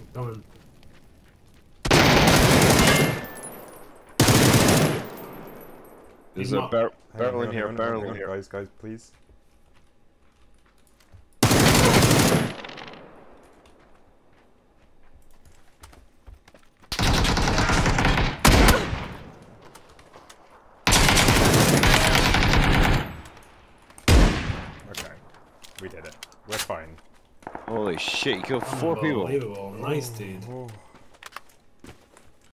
Coming. There's a barrel in here, barrel in here. Guys, please. Okay, we did it. We're fine. Holy shit, you killed 4 people. Unbelievable. Nice, dude.